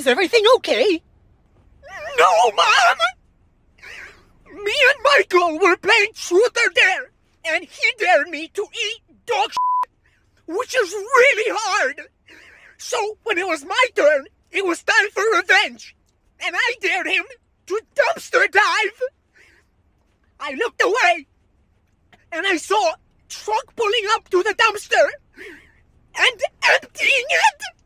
Is everything okay? No, Mom! Me and Michael were playing Truth or Dare, and he dared me to eat dog shit, which is really hard. So, when it was my turn, it was time for revenge, and I dared him to dumpster dive. I looked away, and I saw a truck pulling up to the dumpster and emptying it.